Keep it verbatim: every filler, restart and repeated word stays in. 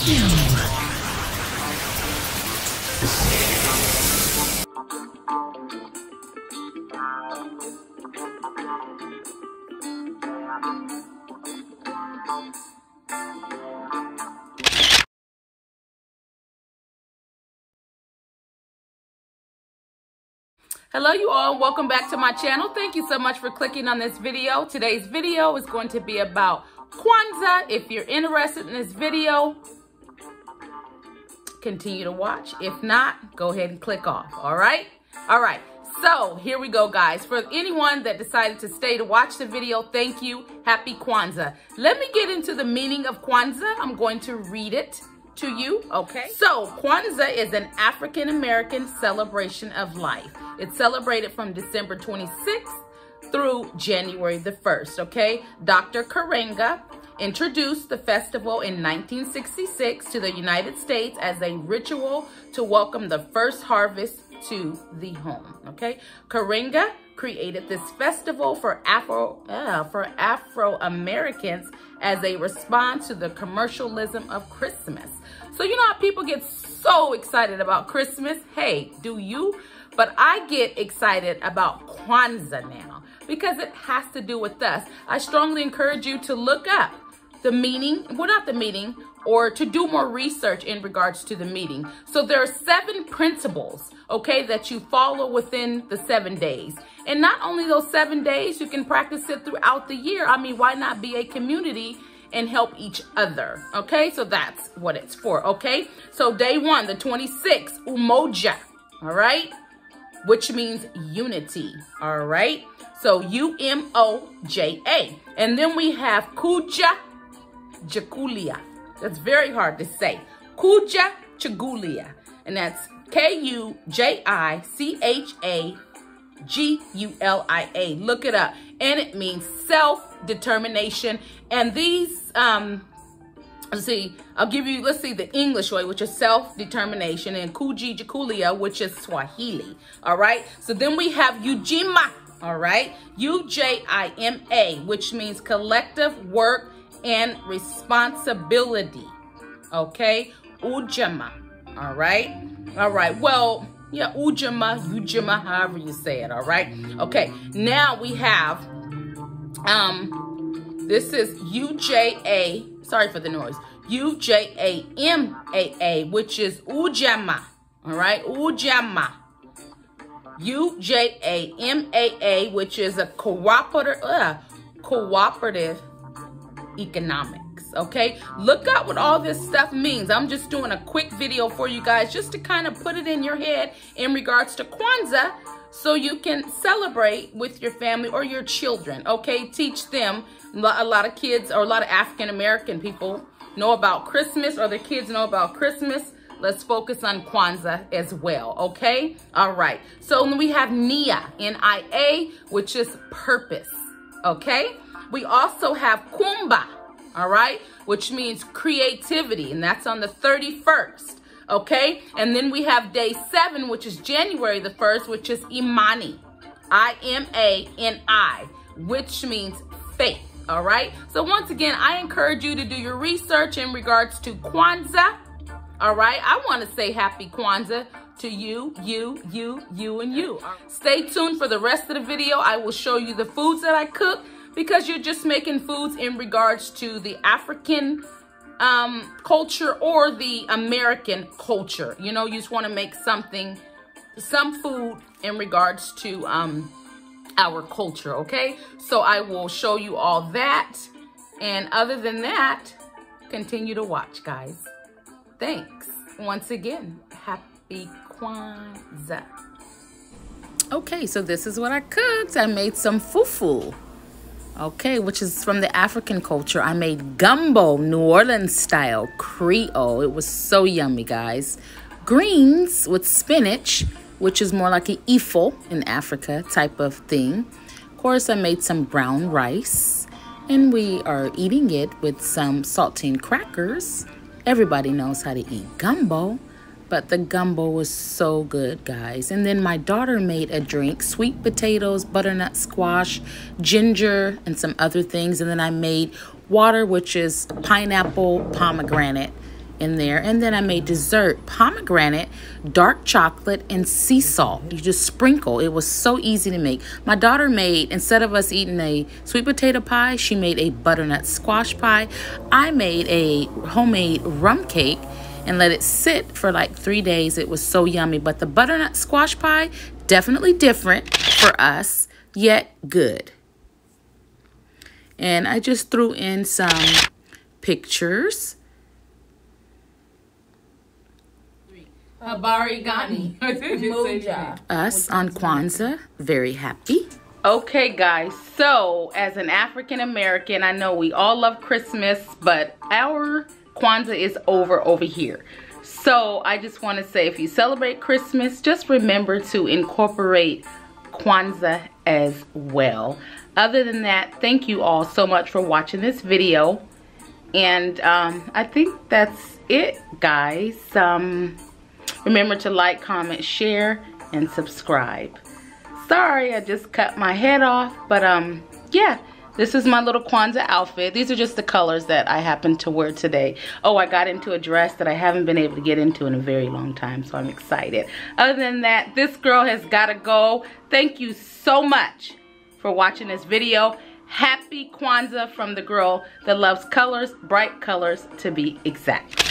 Hello you all, welcome back to my channel. Thank you so much for clicking on this video. Today's video is going to be about Kwanzaa. If you're interested in this video, continue to watch. If not, go ahead and click off, all right? All right, so here we go, guys. For anyone that decided to stay to watch the video, thank you. Happy Kwanzaa. Let me get into the meaning of Kwanzaa. I'm going to read it to you, okay? So Kwanzaa is an African-American celebration of life. It's celebrated from December twenty-sixth through January the first, okay? Doctor Karenga introduced the festival in nineteen sixty-six to the United States as a ritual to welcome the first harvest to the home, okay? Karenga created this festival for Afro uh, for Afro-Americans as a response to the commercialism of Christmas. So you know how people get so excited about Christmas? Hey, do you? But I get excited about Kwanzaa now because it has to do with us. I strongly encourage you to look up the meaning, well, not the meaning, or to do more research in regards to the meaning. So there are seven principles, okay, that you follow within the seven days. And not only those seven days, you can practice it throughout the year. I mean, why not be a community and help each other, okay? So that's what it's for, okay? So day one, the twenty-sixth, Umoja, all right? Which means unity, all right? So U M O J A. And then we have Kuja Jakulia. That's very hard to say. Kuja Chagulia. And that's K U J I C H A G U L I A. Look it up. And it means self-determination. And these, um, let's see, I'll give you, let's see, the English way, which is self-determination, and Kuji Jakulia, which is Swahili, all right? So then we have Ujima, all right? U J I M A, which means collective work and responsibility, okay? Ujima, all right? All right, well, yeah, Ujima, Ujima, however you say it, all right? Okay, now we have, um, this is U J A, sorry for the noise, U J A M A A, which is Ujamaa, all right? Ujamaa. U J A M A A, which is a cooperative, uh, cooperative economics, okay? Look up what all this stuff means. I'm just doing a quick video for you guys just to kind of put it in your head in regards to Kwanzaa so you can celebrate with your family or your children, okay? Teach them. A lot of kids or a lot of African-American people know about Christmas, or their kids know about Christmas. Let's focus on Kwanzaa as well, okay? All right. So we have Nia, N I A, which is purpose, okay? We also have Kumba, all right, which means creativity, and that's on the thirty-first, okay? And then we have day seven, which is January the first, which is Imani, I M A N I, which means faith. All right. So once again, I encourage you to do your research in regards to Kwanzaa. All right. I want to say happy Kwanzaa to you, you, you, you, and you. Stay tuned for the rest of the video. I will show you the foods that I cook because you're just making foods in regards to the African um, culture or the American culture. You know, you just want to make something, some food in regards to um, our culture, okay? So I will show you all that. And other than that, continue to watch, guys. Thanks. Once again, happy Kwanzaa. Okay, so this is what I cooked. I made some fufu, okay, which is from the African culture. I made gumbo, New Orleans style, Creole. It was so yummy, guys. Greens with spinach, which is more like an ifo in Africa type of thing. Of course, I made some brown rice, and we are eating it with some saltine crackers. Everybody knows how to eat gumbo, but the gumbo was so good, guys. And then my daughter made a drink, sweet potatoes, butternut squash, ginger, and some other things. And then I made water, which is pineapple pomegranate in there. And then I made dessert, pomegranate, dark chocolate, and sea salt. You just sprinkle. It was so easy to make. My daughter made, instead of us eating a sweet potato pie, she made a butternut squash pie. I made a homemade rum cake and let it sit for like three days. It was so yummy. But the butternut squash pie, definitely different for us, yet good. And I just threw in some pictures. Habari Gani. Moja. Us on Kwanzaa, very happy. Okay, guys, so as an African American, I know we all love Christmas, but our Kwanzaa is over over here. So I just want to say, if you celebrate Christmas, just remember to incorporate Kwanzaa as well. Other than that, thank you all so much for watching this video. And um, I think that's it, guys. Um, remember to like, comment, share, and subscribe. Sorry, I just cut my head off, but um, yeah, this is my little Kwanzaa outfit. These are just the colors that I happen to wear today. Oh, I got into a dress that I haven't been able to get into in a very long time, so I'm excited. Other than that, this girl has got to go. Thank you so much for watching this video. Happy Kwanzaa from the girl that loves colors, bright colors to be exact.